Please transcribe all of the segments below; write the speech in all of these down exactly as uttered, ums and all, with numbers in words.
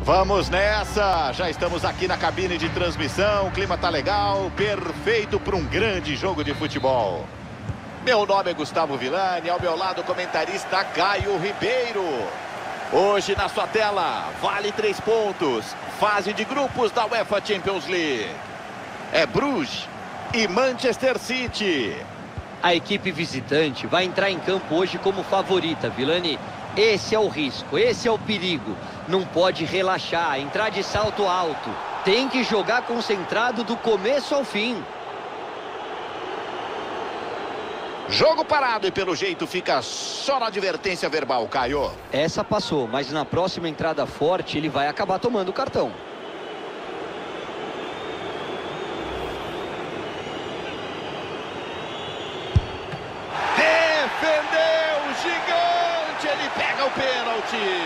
Vamos nessa, já estamos aqui na cabine de transmissão, o clima tá legal, perfeito para um grande jogo de futebol. Meu nome é Gustavo Villani, ao meu lado o comentarista Caio Ribeiro. Hoje na sua tela, vale três pontos, fase de grupos da UEFA Champions League. É Bruges e Manchester City. A equipe visitante vai entrar em campo hoje como favorita, Villani. Esse é o risco, esse é o perigo. Não pode relaxar, entrar de salto alto. Tem que jogar concentrado do começo ao fim. Jogo parado e pelo jeito fica só na advertência verbal, Caio. Essa passou, mas na próxima entrada forte ele vai acabar tomando o cartão. Defendeu o gigante, ele pega o pênalti.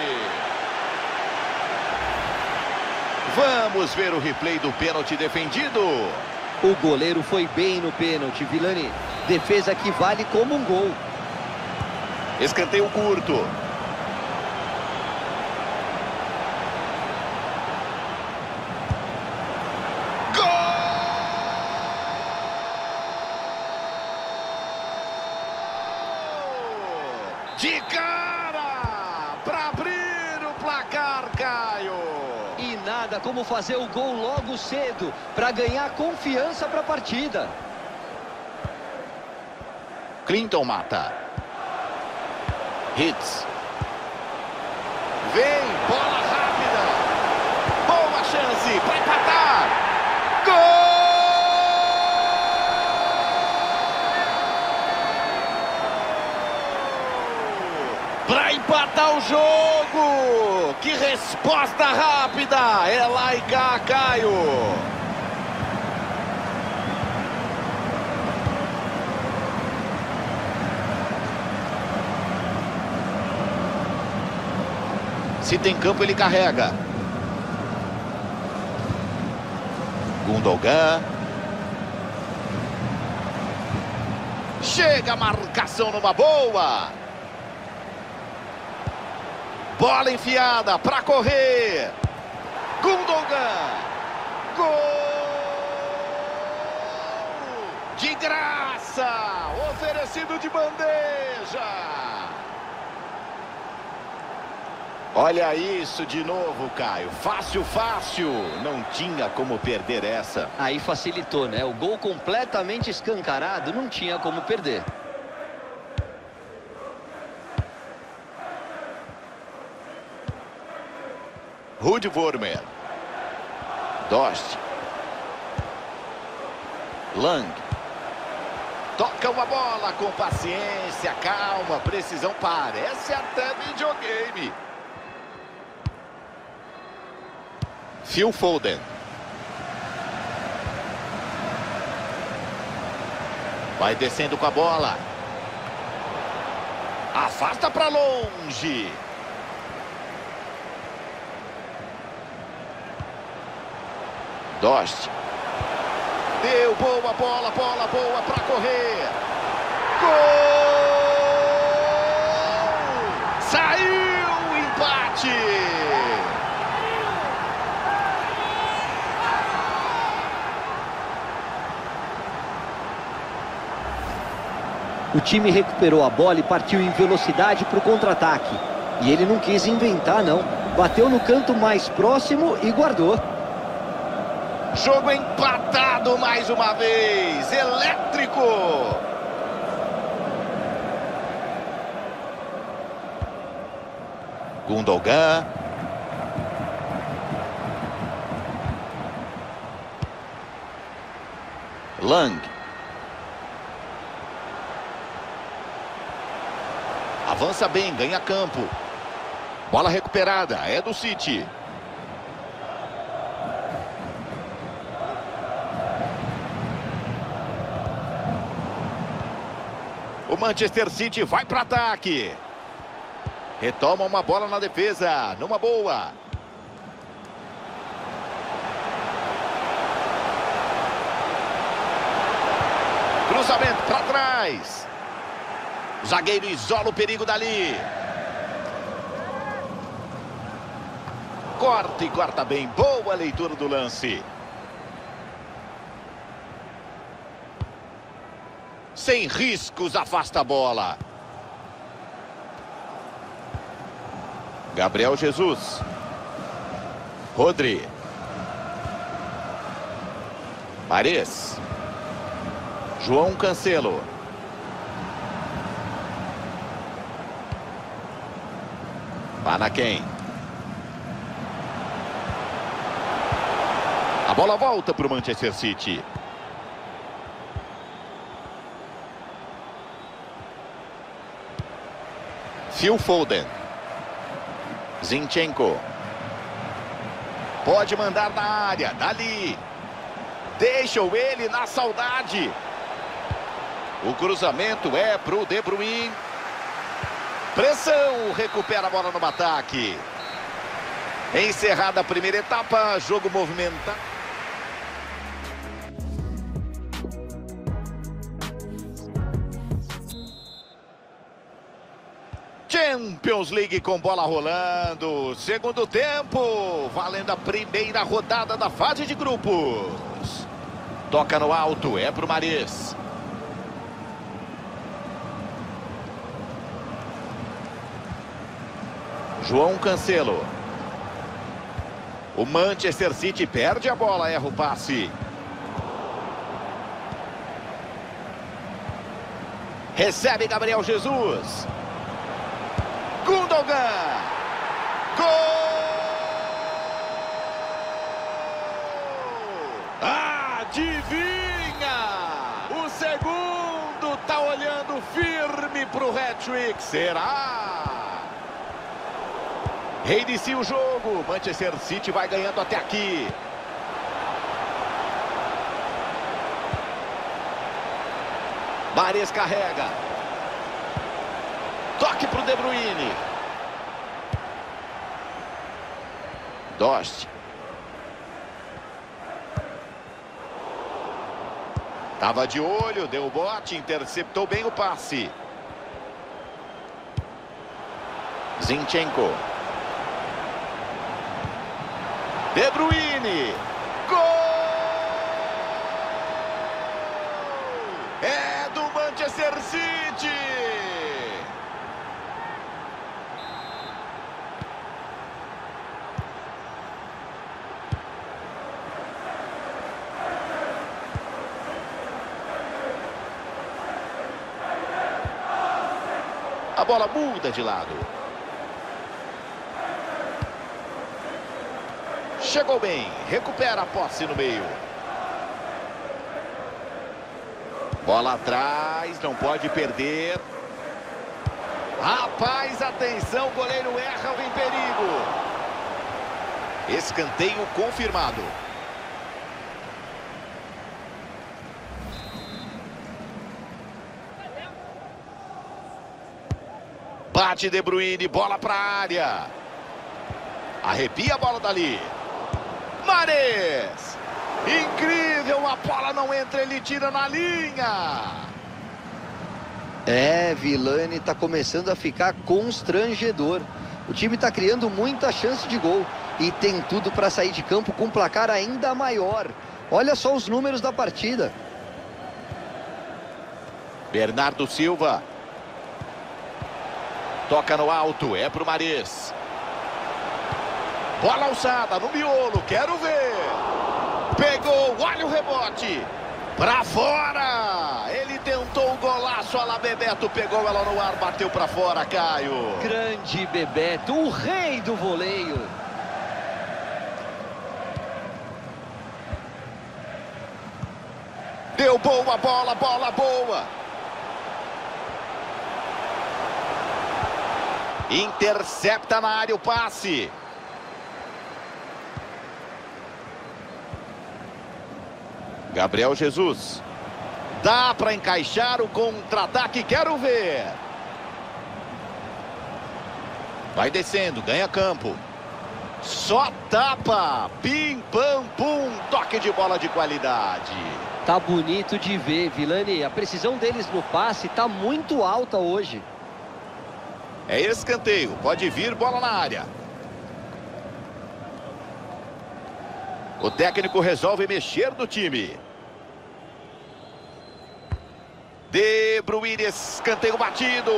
Vamos ver o replay do pênalti defendido. O goleiro foi bem no pênalti, Villani. Defesa que vale como um gol. Escanteio curto. Gol! De cara! Para abrir o placar, Caio. E nada como fazer o gol logo cedo para ganhar confiança para a partida. Clinton mata. Hits. Vem, bola rápida. Boa chance para empatar. Gol! Para empatar o jogo. Que resposta rápida. É lá e cá, Caio. Se tem campo, ele carrega. Gundogan. Chega a marcação numa boa. Bola enfiada para correr. Gundogan. Gol! De graça. Oferecido de bandeja. Olha isso de novo, Caio. Fácil, fácil. Não tinha como perder essa. Aí facilitou, né? O gol completamente escancarado, não tinha como perder. Ruud Vormer. Dost. Lang. Toca uma bola com paciência, calma, precisão. Parece até videogame. Phil Foden. Vai descendo com a bola. Afasta para longe. Dost. Deu boa bola, bola boa para correr. Gol! Saiu o empate. O time recuperou a bola e partiu em velocidade para o contra-ataque. E ele não quis inventar, não. Bateu no canto mais próximo e guardou. Jogo empatado mais uma vez. Elétrico. Gundogan. Lang. Avança bem, ganha campo. Bola recuperada, é do City. O Manchester City vai para ataque. Retoma uma bola na defesa, numa boa. Cruzamento para trás. O zagueiro isola o perigo dali. Corta e corta bem. Boa leitura do lance. Sem riscos, afasta a bola. Gabriel Jesus. Rodri. Mares. João Cancelo. Panaquém. A bola volta para o Manchester City. Phil Foden. Zinchenko. Pode mandar na área. Dali. Deixam ele na saudade. O cruzamento é para o De Bruyne. Pressão. Recupera a bola no ataque. Encerrada a primeira etapa. Jogo movimentado. Champions League com bola rolando. Segundo tempo. Valendo a primeira rodada da fase de grupos. Toca no alto. É pro Mares. João Cancelo. O Manchester City perde a bola. Erra o passe. Recebe Gabriel Jesus. Gundogan. Gol! Adivinha! O segundo tá olhando firme pro hat-trick. Será? Reinicia o jogo. Manchester City vai ganhando até aqui. Mares carrega. Toque para o De Bruyne. Dost. Tava de olho, deu o bote, interceptou bem o passe. Zinchenko. De Bruyne. Gol! É do Manchester City. A bola muda de lado. Chegou bem, recupera a posse no meio. Bola atrás, não pode perder. Rapaz, atenção, o goleiro erra, vem perigo. Escanteio confirmado. Bate De Bruyne, bola para a área. Arrepia a bola dali. Mares. Incrível, a bola não entra, ele tira na linha. É, Vilani tá começando a ficar constrangedor. O time tá criando muita chance de gol e tem tudo para sair de campo com um placar ainda maior. Olha só os números da partida. Bernardo Silva. Toca no alto, é pro Mares. Bola alçada no miolo, quero ver. Pegou, olha o rebote. Pra fora. Ele tentou o golaço, a lá Bebeto pegou ela no ar, bateu pra fora, Caio. Grande Bebeto, o rei do voleio. Deu boa bola, bola boa. Intercepta na área o passe. Gabriel Jesus. Dá para encaixar o contra-ataque, quero ver. Vai descendo, ganha campo. Só tapa. Pim, pam, pum. Toque de bola de qualidade. Tá bonito de ver, Vilani. A precisão deles no passe tá muito alta hoje. É escanteio, pode vir bola na área. O técnico resolve mexer no time. De Bruyne, escanteio batido.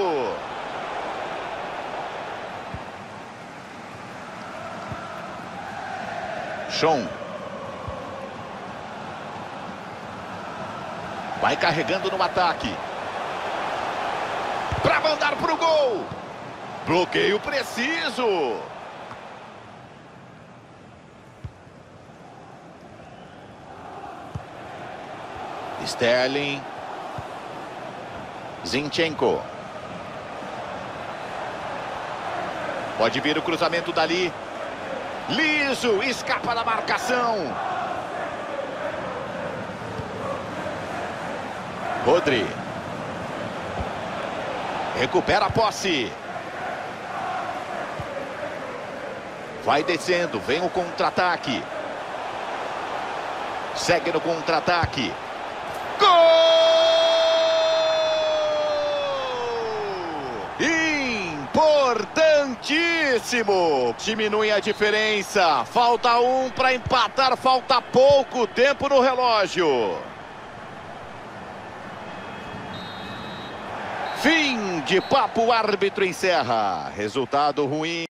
Sean. Vai carregando no ataque. Para mandar para o gol. Bloqueio preciso. Sterling. Zinchenko. Pode vir o cruzamento dali. Liso, escapa da marcação. Rodri. Recupera a posse. Vai descendo, vem o contra-ataque. Segue no contra-ataque. Gol! Importantíssimo! Diminui a diferença. Falta um para empatar, falta pouco tempo no relógio. Fim de papo, o árbitro encerra. Resultado ruim.